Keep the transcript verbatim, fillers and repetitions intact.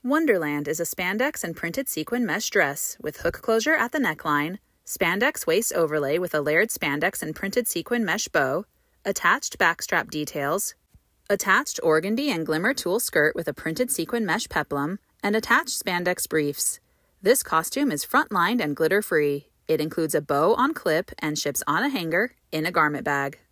Wonderland is a spandex and printed sequin mesh dress with hook closure at the neckline, spandex waist overlay with a layered spandex and printed sequin mesh bow, attached backstrap details, attached organdy and glimmer tulle skirt with a printed sequin mesh peplum, and attached spandex briefs. This costume is front-lined and glitter-free. It includes a bow on clip and ships on a hanger in a garment bag.